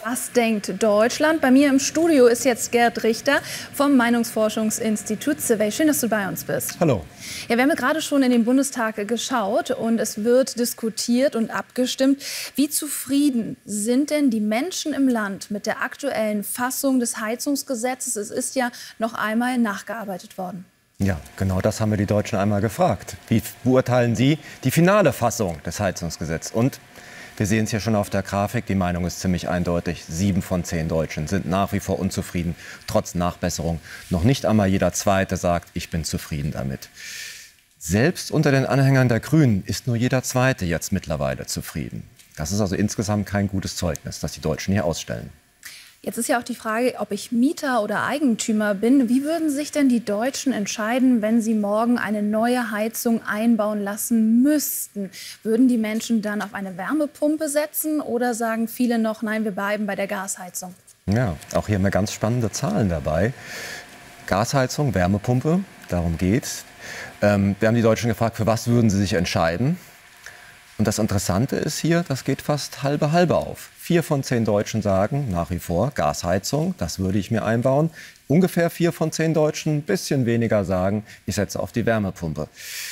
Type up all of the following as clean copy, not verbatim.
Was denkt Deutschland? Bei mir im Studio ist jetzt Gerd Richter vom Meinungsforschungsinstitut Survey. Schön, dass du bei uns bist. Hallo. Ja, wir haben ja gerade schon in den Bundestag geschaut und es wird diskutiert und abgestimmt. Wie zufrieden sind denn die Menschen im Land mit der aktuellen Fassung des Heizungsgesetzes? Es ist ja noch einmal nachgearbeitet worden. Ja, genau das haben wir die Deutschen einmal gefragt. Wie beurteilen Sie die finale Fassung des Heizungsgesetzes? Und wir sehen es hier schon auf der Grafik, die Meinung ist ziemlich eindeutig. 7 von 10 Deutschen sind nach wie vor unzufrieden, trotz Nachbesserung. Noch nicht einmal jeder Zweite sagt, ich bin zufrieden damit. Selbst unter den Anhängern der Grünen ist nur jeder Zweite jetzt mittlerweile zufrieden. Das ist also insgesamt kein gutes Zeugnis, das die Deutschen hier ausstellen. Jetzt ist ja auch die Frage, ob ich Mieter oder Eigentümer bin. Wie würden sich denn die Deutschen entscheiden, wenn sie morgen eine neue Heizung einbauen lassen müssten? Würden die Menschen dann auf eine Wärmepumpe setzen oder sagen viele noch, nein, wir bleiben bei der Gasheizung? Ja, auch hier haben wir ganz spannende Zahlen dabei. Gasheizung, Wärmepumpe, darum geht's. Wir haben die Deutschen gefragt, für was würden sie sich entscheiden? Und das Interessante ist hier, das geht fast halbe auf. 4 von 10 Deutschen sagen nach wie vor Gasheizung, das würde ich mir einbauen. Ungefähr 4 von 10 Deutschen, ein bisschen weniger, sagen, ich setze auf die Wärmepumpe.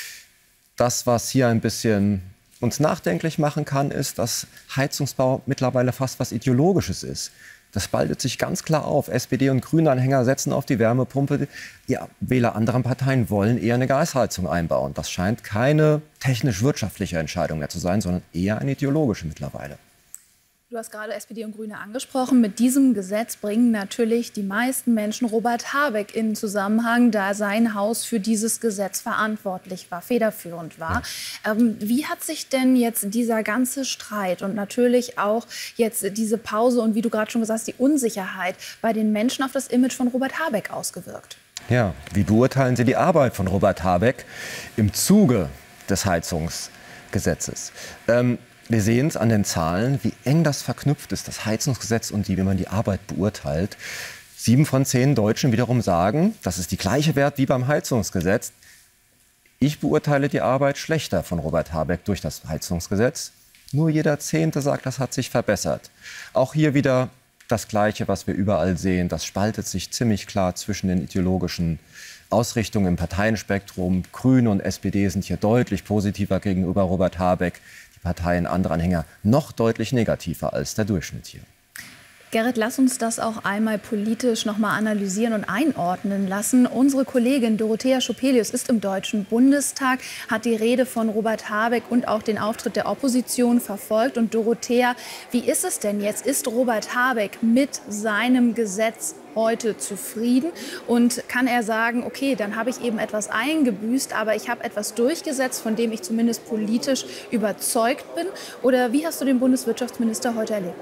Das, was hier ein bisschen uns nachdenklich machen kann, ist, dass Heizungsbau mittlerweile fast was Ideologisches ist. Das spaltet sich ganz klar auf. SPD und Grüne-Anhänger setzen auf die Wärmepumpe. Ja, Wähler anderer Parteien wollen eher eine Gasheizung einbauen. Das scheint keine technisch-wirtschaftliche Entscheidung mehr zu sein, sondern eher eine ideologische mittlerweile. Du hast gerade SPD und Grüne angesprochen. Mit diesem Gesetz bringen natürlich die meisten Menschen Robert Habeck in Zusammenhang, da sein Haus für dieses Gesetz verantwortlich war, federführend war. Ja. Wie hat sich denn jetzt dieser ganze Streit und natürlich auch jetzt diese Pause und wie du gerade schon gesagt hast, die Unsicherheit bei den Menschen auf das Image von Robert Habeck ausgewirkt? Ja, wie beurteilen Sie die Arbeit von Robert Habeck im Zuge des Heizungsgesetzes? Wir sehen es an den Zahlen, wie eng das verknüpft ist, das Heizungsgesetz und wie man die Arbeit beurteilt. 7 von 10 Deutschen wiederum sagen, das ist die gleiche Wert wie beim Heizungsgesetz. Ich beurteile die Arbeit schlechter von Robert Habeck durch das Heizungsgesetz. Nur jeder Zehnte sagt, das hat sich verbessert. Auch hier wieder das Gleiche, was wir überall sehen. Das spaltet sich ziemlich klar zwischen den ideologischen Ausrichtungen im Parteienspektrum. Grüne und SPD sind hier deutlich positiver gegenüber Robert Habeck. Die Parteien, andere Anhänger, noch deutlich negativer als der Durchschnitt hier. Gerrit, lass uns das auch einmal politisch noch mal analysieren und einordnen lassen. Unsere Kollegin Dorothea Schopelius ist im Deutschen Bundestag, hat die Rede von Robert Habeck und auch den Auftritt der Opposition verfolgt. Und Dorothea, wie ist es denn jetzt? Ist Robert Habeck mit seinem Gesetz heute zufrieden? Und kann er sagen, okay, dann habe ich eben etwas eingebüßt, aber ich habe etwas durchgesetzt, von dem ich zumindest politisch überzeugt bin? Oder wie hast du den Bundeswirtschaftsminister heute erlebt?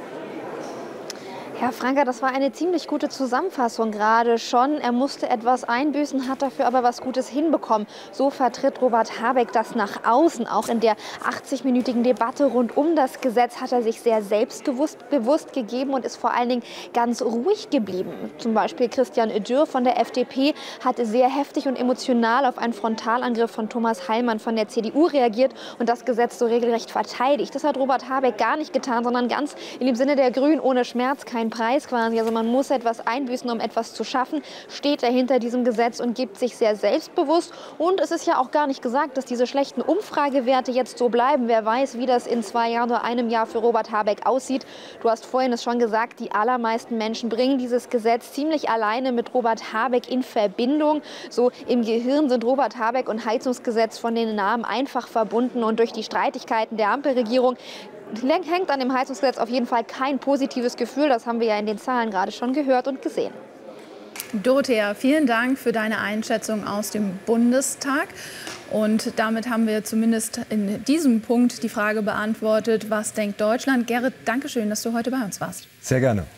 Herr Franker, das war eine ziemlich gute Zusammenfassung gerade schon. Er musste etwas einbüßen, hat dafür aber was Gutes hinbekommen. So vertritt Robert Habeck das nach außen. Auch in der 80-minütigen Debatte rund um das Gesetz hat er sich sehr selbstbewusst gegeben und ist vor allen Dingen ganz ruhig geblieben. Zum Beispiel Christian Dürr von der FDP hat sehr heftig und emotional auf einen Frontalangriff von Thomas Heilmann von der CDU reagiert und das Gesetz so regelrecht verteidigt. Das hat Robert Habeck gar nicht getan, sondern ganz in dem Sinne der Grünen ohne Schmerz, kein Preis quasi. Also man muss etwas einbüßen, um etwas zu schaffen, steht er hinter diesem Gesetz und gibt sich sehr selbstbewusst. Und es ist ja auch gar nicht gesagt, dass diese schlechten Umfragewerte jetzt so bleiben. Wer weiß, wie das in 2 Jahren oder einem Jahr für Robert Habeck aussieht. Du hast vorhin es schon gesagt, die allermeisten Menschen bringen dieses Gesetz ziemlich alleine mit Robert Habeck in Verbindung. So im Gehirn sind Robert Habeck und Heizungsgesetz von den Namen einfach verbunden und durch die Streitigkeiten der Ampelregierung hängt an dem Heizungsgesetz auf jeden Fall kein positives Gefühl. Das haben wir ja in den Zahlen gerade schon gehört und gesehen. Dorothea, vielen Dank für deine Einschätzung aus dem Bundestag. Und damit haben wir zumindest in diesem Punkt die Frage beantwortet, was denkt Deutschland? Gerrit, danke schön, dass du heute bei uns warst. Sehr gerne.